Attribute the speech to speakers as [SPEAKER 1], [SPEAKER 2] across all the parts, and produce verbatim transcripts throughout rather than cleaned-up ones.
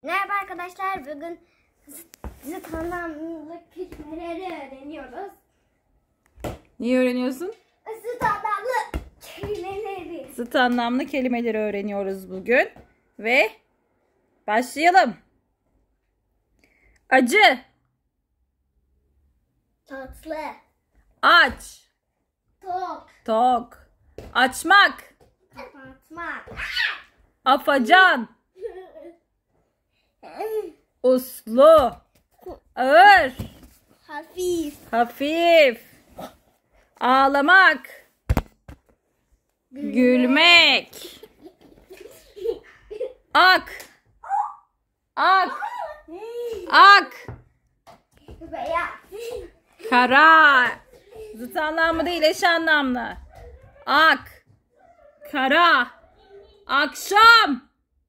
[SPEAKER 1] Merhaba arkadaşlar, bugün zıt anlamlı kelimeleri öğreniyoruz.
[SPEAKER 2] Neyi öğreniyorsun?
[SPEAKER 1] Zıt anlamlı kelimeleri.
[SPEAKER 2] Zıt anlamlı kelimeleri öğreniyoruz bugün. Ve başlayalım. Acı.
[SPEAKER 1] Tatlı.
[SPEAKER 2] Aç.
[SPEAKER 1] Tok.
[SPEAKER 2] Tok. Açmak.
[SPEAKER 1] Kapatmak.
[SPEAKER 2] Afacan. Uslu. Ağır.
[SPEAKER 1] Hafif.
[SPEAKER 2] Hafif. Ağlamak. Gülmek. Ak. Ak. Ak.
[SPEAKER 1] Beyaz.
[SPEAKER 2] Kara. Zıt anlamlı değil, eş anlamlı. Ak. Kara. Akşam.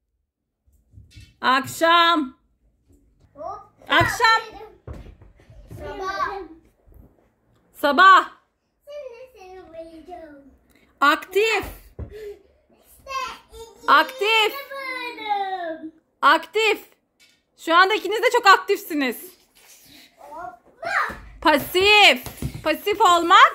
[SPEAKER 2] Akşam. Akşam.
[SPEAKER 1] Sabah.
[SPEAKER 2] Sabah.
[SPEAKER 1] Şimdi seni bayılacağım.
[SPEAKER 2] Aktif. Aktif. Aktif. Şu anda ikiniz de çok aktifsiniz. Pasif. Pasif olmak.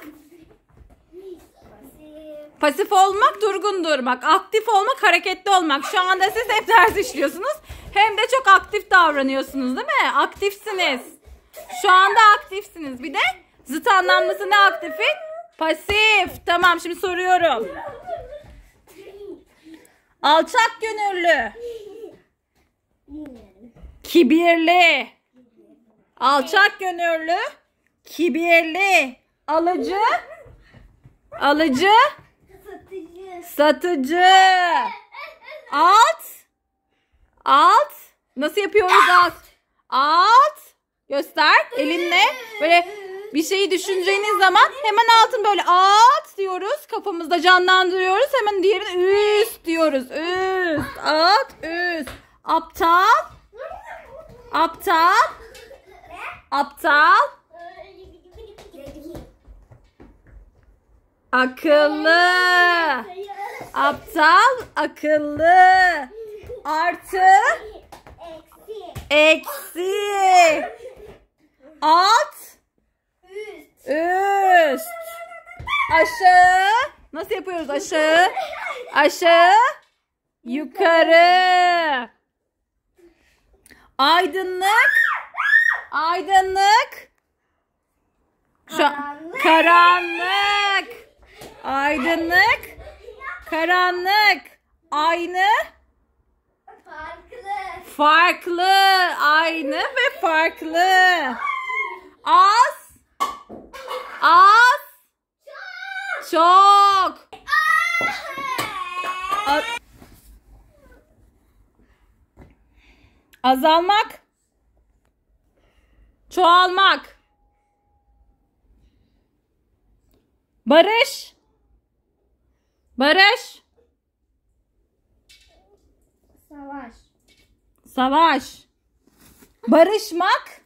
[SPEAKER 2] Pasif olmak durgun durmak. Aktif olmak hareketli olmak. Şu anda siz hep ders işliyorsunuz. Hem de çok aktif davranıyorsunuz, değil mi? Aktifsiniz. Şu anda aktifsiniz. Bir de zıt anlamlısı ne aktifi? Pasif. Tamam, şimdi soruyorum. Alçak gönüllü. Kibirli. Alçak gönüllü. Kibirli. Alıcı. Alıcı.
[SPEAKER 1] Satıcı.
[SPEAKER 2] Satıcı. Alt. Alt. Nasıl yapıyoruz alt? Alt. Göster elinle. Böyle bir şeyi düşüneceğiniz zaman hemen altın böyle alt diyoruz. Kafamızda canlandırıyoruz. Hemen diğerini üst diyoruz. Üst. Alt. Üst. Aptal. Aptal. Aptal. Akıllı. Aptal, akıllı. Artı. Eksi. Alt. Üst. Aşağı. Nasıl yapıyoruz aşağı? Aşağı. Yukarı. Aydınlık. Aydınlık. Şu an- karanlık. Aydınlık. Karanlık. Aynı.
[SPEAKER 1] Farklı.
[SPEAKER 2] Farklı. Aynı ve farklı. Az. Az. Çok. A- azalmak. Çoğalmak. Barış. Barış.
[SPEAKER 1] Savaş.
[SPEAKER 2] Savaş. Barışmak.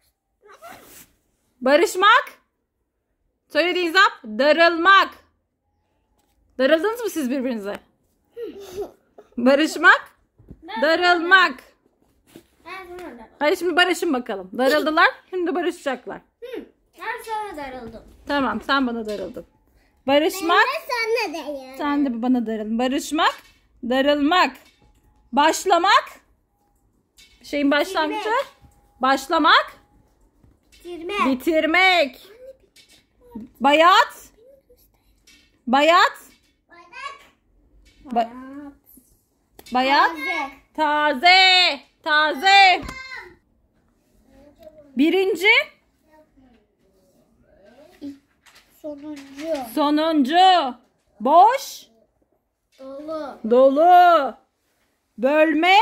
[SPEAKER 2] Barışmak. Söylediğiniz zap. Darılmak. Darıldınız mı siz birbirinize? Barışmak. Darılmak.
[SPEAKER 1] Ben sonra darıldım.
[SPEAKER 2] Hadi şimdi barışın bakalım. Darıldılar. Şimdi barışacaklar.
[SPEAKER 1] Hı, ben sonra darıldım.
[SPEAKER 2] Tamam, sen bana darıldın. Barışmak.
[SPEAKER 1] Sen ne diyorsun?
[SPEAKER 2] Sen de bana darıl. Barışmak. Darılmak. Başlamak. Bir şeyin başlangıcı.
[SPEAKER 1] Bitirmek.
[SPEAKER 2] Başlamak.
[SPEAKER 1] Bitirme.
[SPEAKER 2] Bitirmek. Bayat. Bayat. Ba- bayat. Taze. Taze. Birinci.
[SPEAKER 1] Sonuncu.
[SPEAKER 2] Sonuncu. Boş.
[SPEAKER 1] Dolu.
[SPEAKER 2] Dolu. Bölme.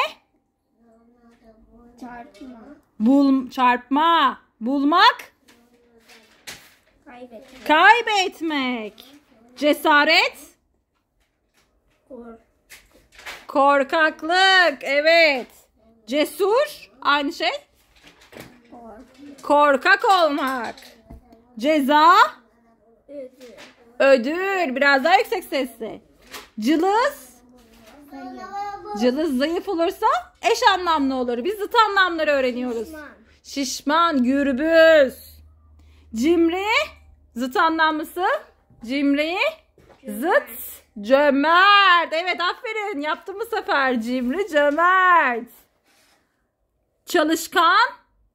[SPEAKER 1] Çarpma.
[SPEAKER 2] Bul çarpma. Bulmak.
[SPEAKER 1] Kaybetmek.
[SPEAKER 2] Kaybetmek. Cesaret.
[SPEAKER 1] Kork.
[SPEAKER 2] Korkaklık. Evet. Cesur. Aynı şey.
[SPEAKER 1] Kork.
[SPEAKER 2] Korkak olmak. Ceza.
[SPEAKER 1] Ödül.
[SPEAKER 2] Ödül. Biraz daha yüksek sesle. Cılız. Cılız zayıf olursa eş anlamlı olur. Biz zıt anlamları öğreniyoruz.
[SPEAKER 1] Şişman.
[SPEAKER 2] Şişman, gürbüz. Cimri, zıt anlamlısı. Cimri, zıt, cömert. Evet, aferin. Yaptım bu sefer. Cimri, cömert. Çalışkan.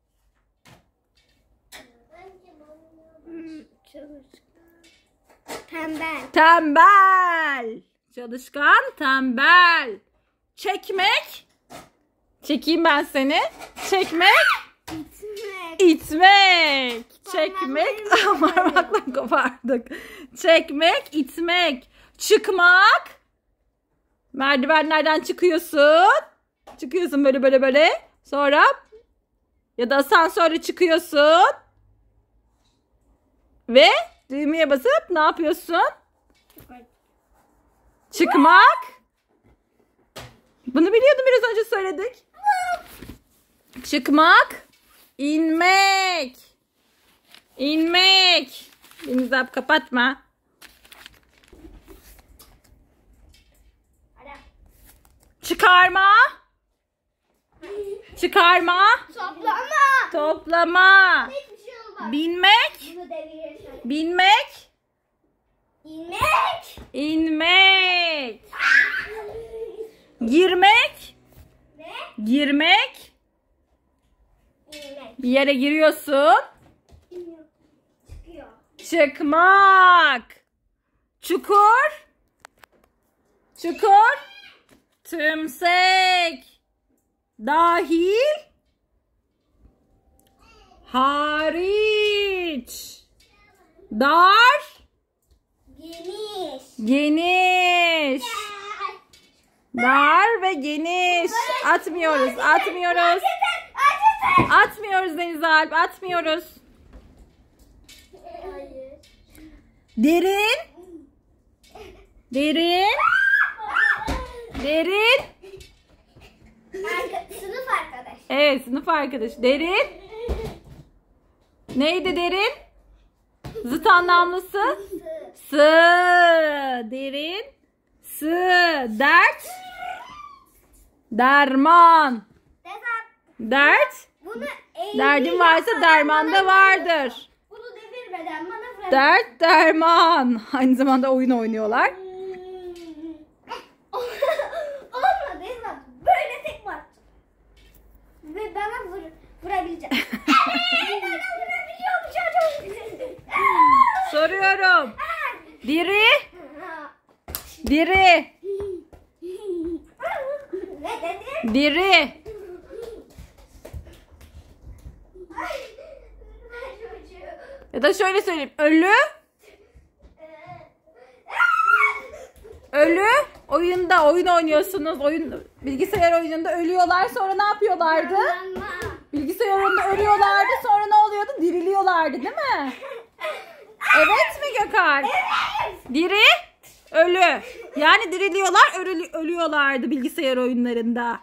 [SPEAKER 1] Tembel.
[SPEAKER 2] Tembel. Çalışkan, tembel. Çekmek. Çekeyim ben seni. Çekmek.
[SPEAKER 1] İtmek.
[SPEAKER 2] İtmek. Çekmek. Parmakla kopardık. Çekmek, itmek. Çıkmak. Merdivenlerden çıkıyorsun. Çıkıyorsun böyle böyle böyle. Sonra ya da asansörle çıkıyorsun. Ve düğmeye basıp ne yapıyorsun? Çıkmak. Bunu biliyordum, biraz önce söyledik. Çıkmak. İnmek. İnmek. Deniz abi kapatma. Çıkarma. Çıkarma.
[SPEAKER 1] Toplama.
[SPEAKER 2] Toplama.
[SPEAKER 1] Hiçbir şey olmaz.
[SPEAKER 2] Binmek.
[SPEAKER 1] Bunu devirirsen.
[SPEAKER 2] Binmek.
[SPEAKER 1] İnmek.
[SPEAKER 2] İnmek. Girmek.
[SPEAKER 1] Ne?
[SPEAKER 2] Girmek.
[SPEAKER 1] İnmek.
[SPEAKER 2] Bir yere giriyorsun.
[SPEAKER 1] İniyor. Çıkıyor.
[SPEAKER 2] Çıkmak. Çukur. Çukur. Tümsek. Dahil. Hariç. Dar.
[SPEAKER 1] Geniş.
[SPEAKER 2] Geniş. Dar ve geniş. Atmıyoruz. Atmıyoruz. Atmıyoruz Deniz Alp. Atmıyoruz.
[SPEAKER 1] Hayır.
[SPEAKER 2] Derin. Derin. Derin.
[SPEAKER 1] Arka- Sınıf arkadaş.
[SPEAKER 2] Evet, sınıf arkadaş. Derin. Neydi derin? Zıt anlamlısı. Sı. Derin. Sı. Dert. Derman.
[SPEAKER 1] Desem
[SPEAKER 2] Dert.
[SPEAKER 1] bunu eğri
[SPEAKER 2] Derdin varsa
[SPEAKER 1] yapmadan
[SPEAKER 2] derman da
[SPEAKER 1] bana
[SPEAKER 2] vardır.
[SPEAKER 1] Bunu devirmeden bana bırak.
[SPEAKER 2] Dert, derman. Aynı zamanda oyun oynuyorlar.
[SPEAKER 1] Olmadı Esma. Böyle tek var. Ve bana vur, vurabilecek. Evet, bana vurabiliyor bu çocuk.
[SPEAKER 2] Soruyorum. Diri. Diri.
[SPEAKER 1] Ne dedin?
[SPEAKER 2] Diri.
[SPEAKER 1] Ay, ben çocuğu.
[SPEAKER 2] Ya da şöyle söyleyeyim. Ölü. Ölü. Oyunda oyun oynuyorsunuz. Oyun bilgisayar oyununda ölüyorlar. Sonra ne yapıyorlardı?
[SPEAKER 1] Anlamam.
[SPEAKER 2] Bilgisayar oyununda ölüyorlardı. Sonra ne oluyordu? Diriliyorlardı, değil mi? Evet mi Gökhan?
[SPEAKER 1] Evet.
[SPEAKER 2] Diri, ölü. Yani diriliyorlar, ölü, ölüyorlardı bilgisayar oyunlarında.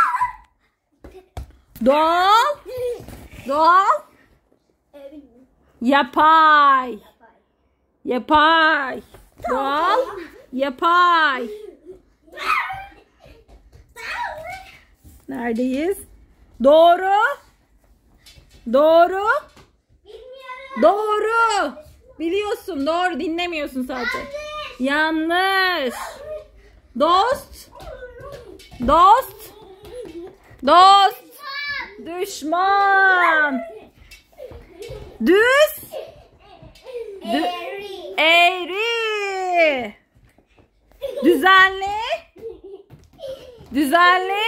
[SPEAKER 2] Doğal, doğal, yapay. Yapay. Doğal, yapay. Neredeyiz? Doğru. Doğru.
[SPEAKER 1] Bilmiyorum.
[SPEAKER 2] Doğru. Biliyorsun, doğru, dinlemiyorsun sadece. Yanlış. Dost. Dost. Dost. Düşman. Düz.
[SPEAKER 1] Eğri.
[SPEAKER 2] Eğri. Düzenli. Düzenli.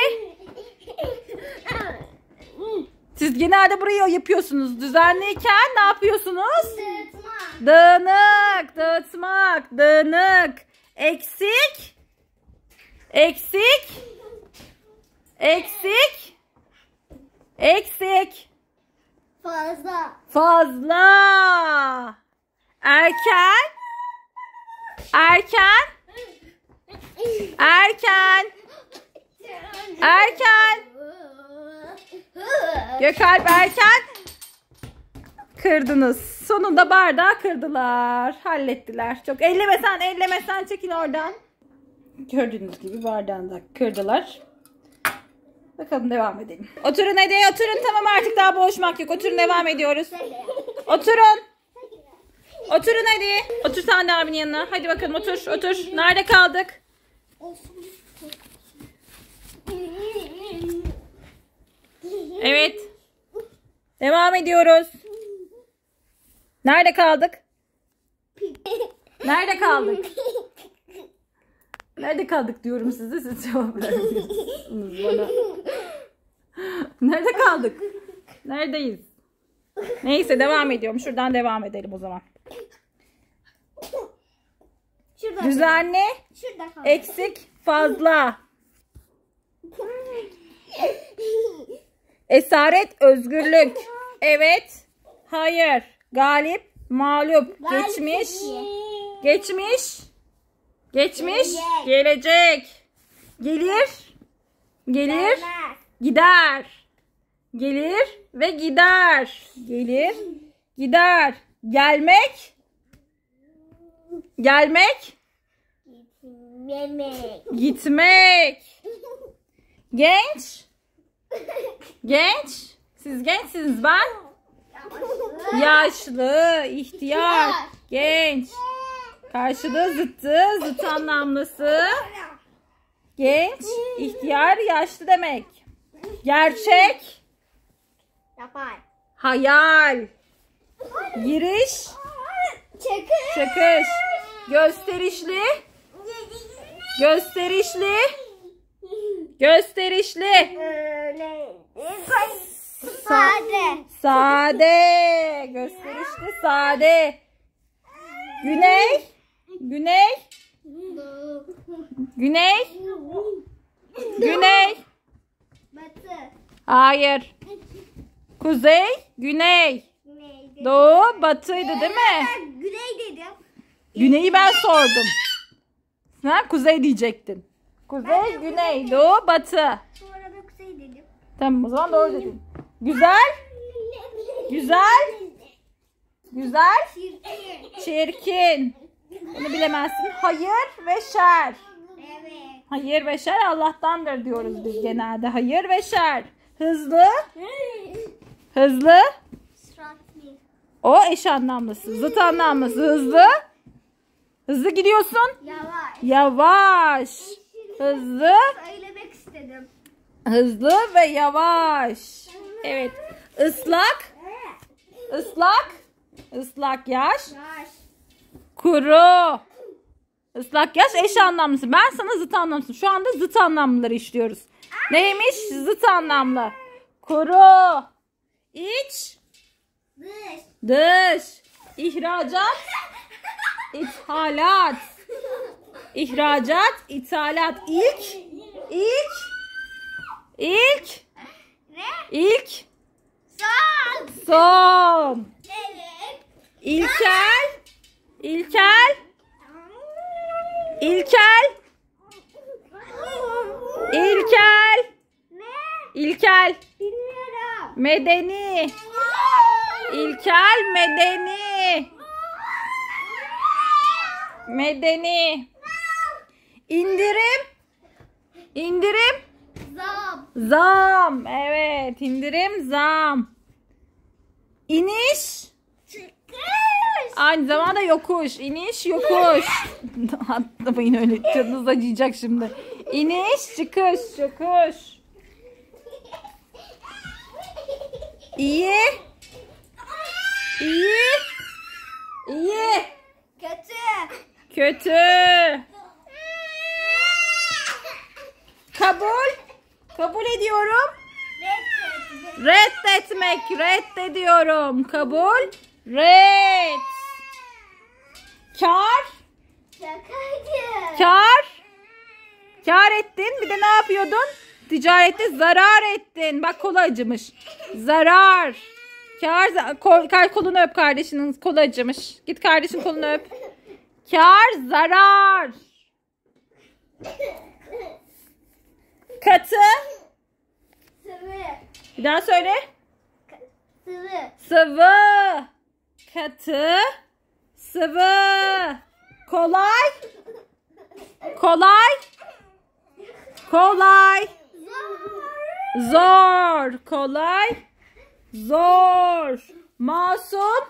[SPEAKER 2] Siz genelde burayı yapıyorsunuz. Düzenliyken ne yapıyorsunuz?
[SPEAKER 1] Sırtma.
[SPEAKER 2] Dağınık, dağıtmak, dağınık. Eksik. Eksik. Eksik. Eksik.
[SPEAKER 1] Fazla.
[SPEAKER 2] Fazla. Erken. Erken. Erken. Erken. Gökalp erken. Kırdınız. Sonunda bardağı kırdılar. Hallettiler. Çok ellemesen ellemesen çekil oradan. Gördüğünüz gibi bardağını da kırdılar. Bakalım devam edelim. Oturun hadi oturun, tamam artık daha boğuşmak yok. Oturun, devam ediyoruz. Oturun. Oturun hadi. Otur sen de abinin yanına. Hadi bakalım otur otur. Nerede kaldık? Evet. Devam ediyoruz. Nerede kaldık? Nerede kaldık? Nerede kaldık diyorum size, siz cevap vermiyorsunuz bana. Nerede kaldık? Neredeyiz? Neyse devam ediyorum. Şuradan devam edelim o zaman.
[SPEAKER 1] Şurada.
[SPEAKER 2] Düzenli,
[SPEAKER 1] Şurada kaldı.
[SPEAKER 2] eksik, fazla. Esaret, özgürlük. Evet, hayır. Galip, mağlup.
[SPEAKER 1] Galip
[SPEAKER 2] Geçmiş,
[SPEAKER 1] iyi.
[SPEAKER 2] geçmiş, geçmiş,
[SPEAKER 1] Gelecek.
[SPEAKER 2] gelecek. Gelir, gelir,
[SPEAKER 1] Gelmez.
[SPEAKER 2] gider. Gelir ve gider. Gelir, gider. Gelmek, gelmek,
[SPEAKER 1] Yemek.
[SPEAKER 2] gitmek. Genç, genç. Siz gençsiniz, ben. Yaşlı, ihtiyar, genç. Karşılığı zıttı, zıt anlamlısı. Genç, ihtiyar, yaşlı demek. Gerçek,
[SPEAKER 1] Yapar.
[SPEAKER 2] hayal. Giriş,
[SPEAKER 1] Çakır.
[SPEAKER 2] çıkış. Gösterişli, gösterişli, gösterişli.
[SPEAKER 1] Öyle. Sade.
[SPEAKER 2] Sade, gösterişli, sade. Güney, güney, güney, güney.
[SPEAKER 1] Batı.
[SPEAKER 2] Hayır. Kuzey, güney.
[SPEAKER 1] Güneydi.
[SPEAKER 2] Doğu, batıydı değil mi?
[SPEAKER 1] Ben güney dedim.
[SPEAKER 2] Güneyi ben sordum. Sen kuzey diyecektin. Kuzey, güney, doğu, batı.
[SPEAKER 1] Sonra da kuzey dedim.
[SPEAKER 2] Tamam, o zaman doğru dedin. Güzel, güzel, güzel,
[SPEAKER 1] Çirkin.
[SPEAKER 2] çirkin. Bunu bilemezsin. Hayır ve şer.
[SPEAKER 1] Evet.
[SPEAKER 2] Hayır ve şer Allah'tandır diyoruz biz genelde. Hayır ve şer. Hızlı, hızlı.
[SPEAKER 1] Süratli.
[SPEAKER 2] O eş anlamlısı. Zıt anlamlısı. Hızlı. Hızlı gidiyorsun.
[SPEAKER 1] Yavaş.
[SPEAKER 2] Yavaş. Hızlı.
[SPEAKER 1] Söylemek istedim.
[SPEAKER 2] Hızlı ve yavaş. Evet. Islak. Islak. Islak yaş.
[SPEAKER 1] Yaş.
[SPEAKER 2] Kuru. Islak yaş eş anlamlısı. Ben sana zıt anlamlısı. Şu anda zıt anlamlıları işliyoruz. Neymiş? Zıt anlamlı. Kuru. İç.
[SPEAKER 1] Dış.
[SPEAKER 2] Dış. İhracat. İthalat. İhracat. İthalat. İlk. İlk. İlk.
[SPEAKER 1] Ne?
[SPEAKER 2] İlk.
[SPEAKER 1] Son.
[SPEAKER 2] Son.
[SPEAKER 1] Evet.
[SPEAKER 2] İlkel. İlkel. İlkel. İlkel.
[SPEAKER 1] Ne?
[SPEAKER 2] İlkel.
[SPEAKER 1] Bilmiyorum.
[SPEAKER 2] Medeni. İlkel, medeni. Medeni. İndirim. İndirim.
[SPEAKER 1] Zam.
[SPEAKER 2] Zam. Evet, indirim, zam. İniş.
[SPEAKER 1] Çıkış.
[SPEAKER 2] Aynı zamanda yokuş. İniş, yokuş. Atlamayın öyle. Canınız acıyacak şimdi. İniş, çıkış, yokuş. İyi. İyi. İyi.
[SPEAKER 1] Kötü.
[SPEAKER 2] Kötü. Kabul. Kabul ediyorum.
[SPEAKER 1] Reddetmek.
[SPEAKER 2] Reddetmek. Reddediyorum. Kabul. Red. Kar.
[SPEAKER 1] Şakacı.
[SPEAKER 2] Kar. Kar ettin. Bir de ne yapıyordun? Ticarette zarar ettin. Bak kolu acımış. Zarar. Kar. Kol, kar kolunu öp kardeşinin. Kolu acımış. Git kardeşin kolunu öp. Kar, zarar. Katı.
[SPEAKER 1] Sıvı.
[SPEAKER 2] Bir daha söyle.
[SPEAKER 1] Sıvı.
[SPEAKER 2] Sıvı. Katı. Sıvı. Kolay. Kolay. Kolay. Zor. Kolay. Zor. Masum.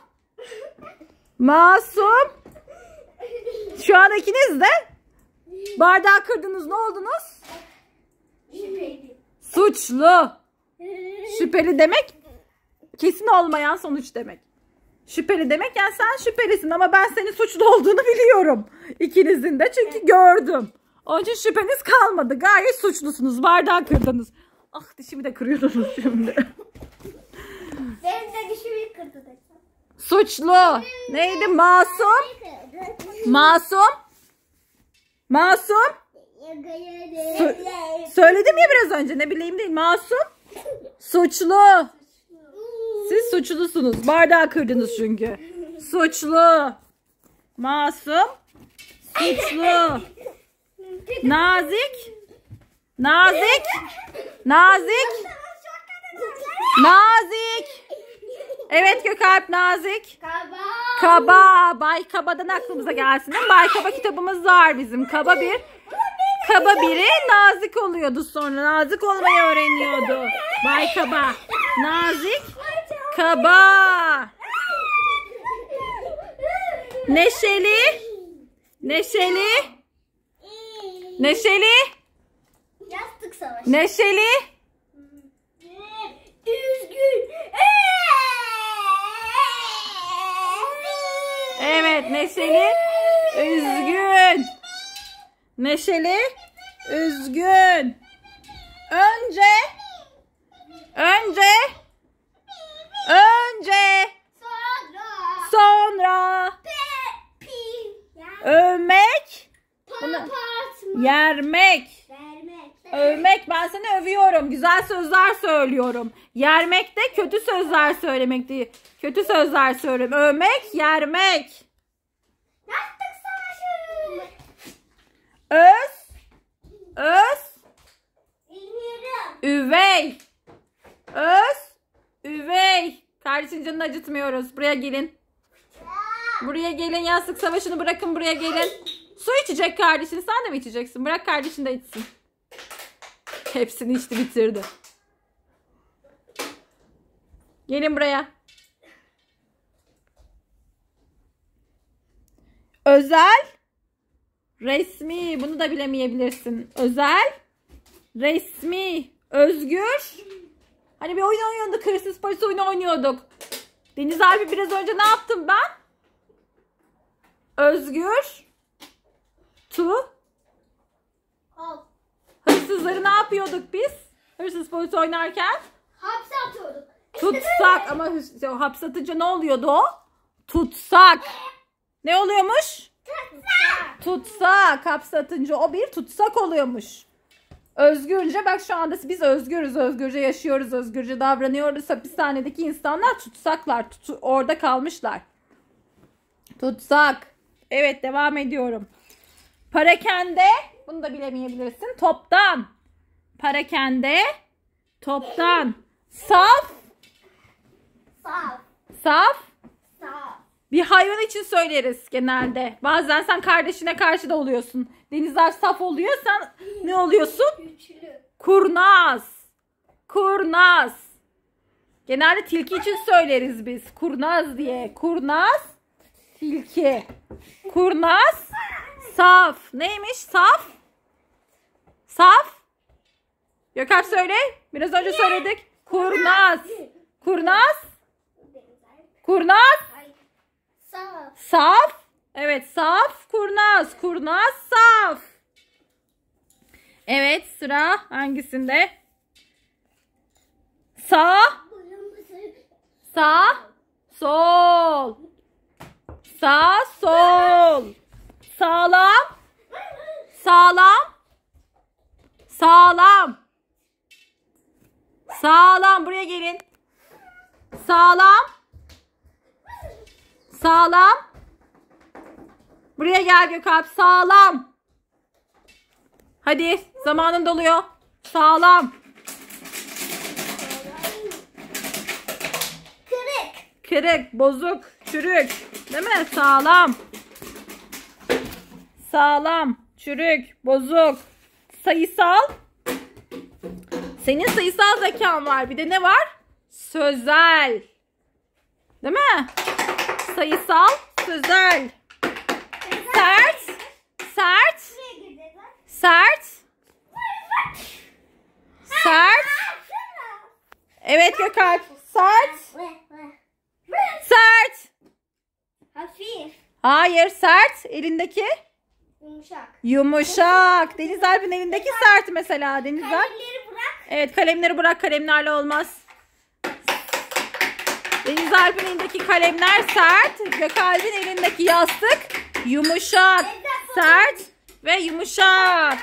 [SPEAKER 2] Masum. Şu an ikiniz de bardağı kırdınız. Ne oldunuz?
[SPEAKER 1] Şüpheli.
[SPEAKER 2] Suçlu. Şüpheli demek kesin olmayan sonuç demek. Şüpheli demek yani sen şüphelisin ama ben senin suçlu olduğunu biliyorum. İkinizin de çünkü gördüm. Onun için şüpheniz kalmadı. Gayet suçlusunuz. Bardağı kırdınız. Ah dişimi de kırıyordunuz şimdi.
[SPEAKER 1] Benim de dişimi kırdı.
[SPEAKER 2] Suçlu. Neydi? Masum. Masum. Masum. Sö- Söyledim ya biraz önce. Ne bileyim değil. Masum. Suçlu. Siz suçlusunuz. Bardağı kırdınız çünkü. Suçlu. Masum. Suçlu. Nazik. Nazik. Nazik. Nazik. Evet Gökalp nazik.
[SPEAKER 1] Kaba.
[SPEAKER 2] Kaba. Bay Kaba'dan aklımıza gelsin. Değil mi? Bay Kaba kitabımız var bizim. Kaba bir. Kaba biri nazik oluyordu sonra. Nazik olmayı öğreniyordu. Bay Kaba. Nazik. Kaba. Neşeli. Neşeli. Neşeli.
[SPEAKER 1] Yastık savaşı.
[SPEAKER 2] Neşeli.
[SPEAKER 1] Üzgün.
[SPEAKER 2] Evet neşeli. Üzgün. Neşeli. Üzgün. Önce. Önce. Önce.
[SPEAKER 1] Sonra.
[SPEAKER 2] Sonra.
[SPEAKER 1] Pepi.
[SPEAKER 2] Övmek.
[SPEAKER 1] Papatma.
[SPEAKER 2] Yermek.
[SPEAKER 1] Vermek.
[SPEAKER 2] Övmek ben seni övüyorum. Güzel sözler söylüyorum. Yermek de kötü sözler söylemek değil. Kötü sözler söylüyorum. Övmek, yermek.
[SPEAKER 1] Yastık savaşı.
[SPEAKER 2] Öz. Öz.
[SPEAKER 1] Bilmiyorum.
[SPEAKER 2] Üvey. Öz. Üvey. Kardeşin canını acıtmıyoruz. Buraya gelin. Buraya gelin. Yastık savaşını bırakın. Buraya gelin. Su içecek kardeşin. Sen de mi içeceksin? Bırak kardeşin de içsin. Hepsini içti bitirdi. Gelin buraya. Özel. Resmi. Bunu da bilemeyebilirsin. Özel. Resmi. Özgür. Hani bir oyun oynuyorduk. Hırsız polis oyunu oynuyorduk. Deniz abi biraz önce ne yaptım ben? Özgür. Tu.
[SPEAKER 1] Al.
[SPEAKER 2] Hırsızları ne yapıyorduk biz? Hırsız polis oynarken?
[SPEAKER 1] Hapse atıyorduk.
[SPEAKER 2] Tutsak. Ama hırs- hapse atınca ne oluyordu o? Tutsak. Ne oluyormuş?
[SPEAKER 1] Tutsak.
[SPEAKER 2] Tutsak. Hapse atınca o bir tutsak oluyormuş. Özgürce bak şu anda biz özgürüz. Özgürce yaşıyoruz. Özgürce davranıyoruz. Hapishanedeki insanlar tutsaklar. Tutu- orada kalmışlar. Tutsak. Evet devam ediyorum. Parakende. Bunu da bilemeyebilirsin. Toptan. Parakende. Toptan. Saf.
[SPEAKER 1] Saf.
[SPEAKER 2] Saf.
[SPEAKER 1] Saf.
[SPEAKER 2] Bir hayvan için söyleriz genelde. Bazen sen kardeşine karşı da oluyorsun. Denizler saf oluyor. Sen ne oluyorsun?
[SPEAKER 1] Güçlü.
[SPEAKER 2] Kurnaz. Kurnaz. Genelde tilki için söyleriz biz. Kurnaz diye. Kurnaz. Tilki. Kurnaz. Saf. Neymiş? Saf. Saf. Gökalp söyle. Biraz önce söyledik. Kurnaz. Kurnaz. Kurnaz.
[SPEAKER 1] Saf.
[SPEAKER 2] Saf. Evet saf. Kurnaz. Kurnaz. Saf. Evet sıra hangisinde? Sağ. Sağ. Sol. Sağ. Sol. Sağlam. Sağlam. Sağlam. Sağlam. Buraya gelin. Sağlam. Sağlam. Buraya gel Gökalp. Sağlam. Hadi. Zamanın doluyor. Sağlam.
[SPEAKER 1] Kırık.
[SPEAKER 2] Kırık, bozuk, çürük. Değil mi? Sağlam. Sağlam, çürük, bozuk, sayısal. Senin sayısal zekan var. Bir de ne var? Sözel. Değil mi? Sayısal, sözel. Sert, sert, sert, sert. Evet Gökalp, sert, sert.
[SPEAKER 1] Hafif.
[SPEAKER 2] Hayır, sert. Elindeki
[SPEAKER 1] Yumuşak.
[SPEAKER 2] yumuşak. Deniz Alp'in elindeki sert mesela. Deniz Alp.
[SPEAKER 1] Kalemleri bırak.
[SPEAKER 2] Evet, kalemleri bırak, kalemlerle olmaz. Deniz Alp'in elindeki kalemler sert. Gökalp'in elindeki yastık yumuşak. Sert ve yumuşak.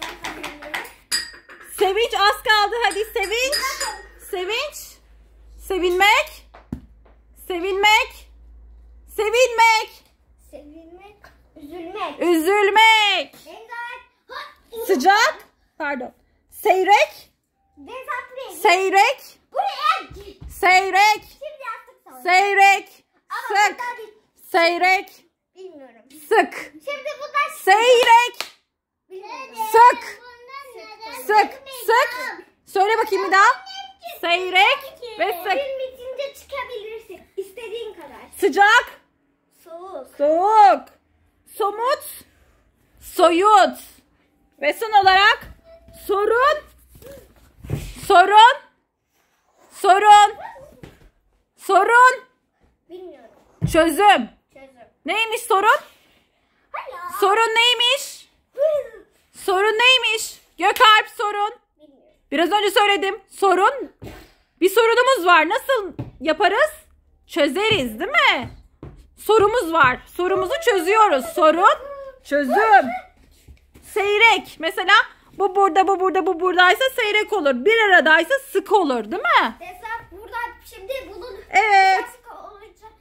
[SPEAKER 2] Sevinç az kaldı. Hadi Sevinç. Sevinç. Sevinmek. Sevinmek. Sevinmek.
[SPEAKER 1] Sevinmek. Üzülmek.
[SPEAKER 2] Üzülmek.
[SPEAKER 1] Deniz
[SPEAKER 2] Sıcak. Pardon. Seyrek.
[SPEAKER 1] Deniz buraya git.
[SPEAKER 2] Seyrek.
[SPEAKER 1] Buraya git.
[SPEAKER 2] Seyrek.
[SPEAKER 1] Şimdi yastık sor.
[SPEAKER 2] Seyrek.
[SPEAKER 1] Ama
[SPEAKER 2] Sık.
[SPEAKER 1] burada değil.
[SPEAKER 2] Seyrek.
[SPEAKER 1] Bilmiyorum.
[SPEAKER 2] Sık.
[SPEAKER 1] Şimdi buradan
[SPEAKER 2] Seyrek.
[SPEAKER 1] Bilmiyorum.
[SPEAKER 2] Sık.
[SPEAKER 1] Sık.
[SPEAKER 2] Sık. Sık. Söyle bakayım bir daha. Seyrek ve sık.
[SPEAKER 1] Gün bitince çıkabilirsin. İstediğin kadar.
[SPEAKER 2] Sıcak.
[SPEAKER 1] Soğuk.
[SPEAKER 2] Soğuk. Somut. Soyut. Ve son olarak sorun. Sorun. Sorun. Sorun.
[SPEAKER 1] Bilmiyorum.
[SPEAKER 2] Çözüm.
[SPEAKER 1] Çözüm.
[SPEAKER 2] Neymiş sorun?
[SPEAKER 1] Hala.
[SPEAKER 2] Sorun neymiş? Sorun neymiş? Gökalp sorun.
[SPEAKER 1] Bilmiyorum.
[SPEAKER 2] Biraz önce söyledim. Sorun. Bir sorunumuz var. Nasıl yaparız? Çözeriz, değil mi? Sorumuz var. Sorumuzu çözüyoruz. Sorun, çözüm. Seyrek. Mesela bu burada, bu burada, bu buradaysa seyrek olur. Bir aradaysa sık olur, değil mi?
[SPEAKER 1] Hesap burada şimdi bunun
[SPEAKER 2] Evet.
[SPEAKER 1] hesap olacak.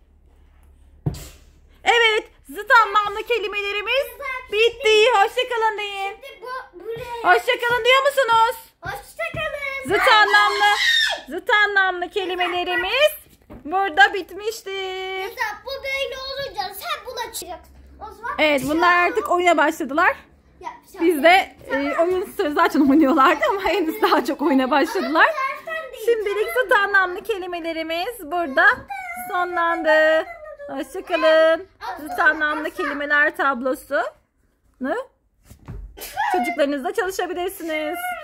[SPEAKER 2] Evet. Zıt anlamlı kelimelerimiz bitti. Hoşçakalın deyin.
[SPEAKER 1] Şimdi bu buraya.
[SPEAKER 2] Hoşçakalın diyor musunuz?
[SPEAKER 1] Hoşçakalın.
[SPEAKER 2] Zıt anlamlı, zıt anlamlı kelimelerimiz burada bitmiştir.
[SPEAKER 1] Hesap bu böyle olunca sen buna çıkacaksın. O zaman
[SPEAKER 2] Evet, bunlar artık oyuna başladılar.
[SPEAKER 1] yapacağım.
[SPEAKER 2] Biz de e, oyun zaten oynuyorlardı ama henüz daha çok oyuna başladılar. Şimdilik zıt anlamlı kelimelerimiz burada sonlandı. Hoşçakalın. Zıt anlamlı kelimeler tablosunu çocuklarınızla çalışabilirsiniz.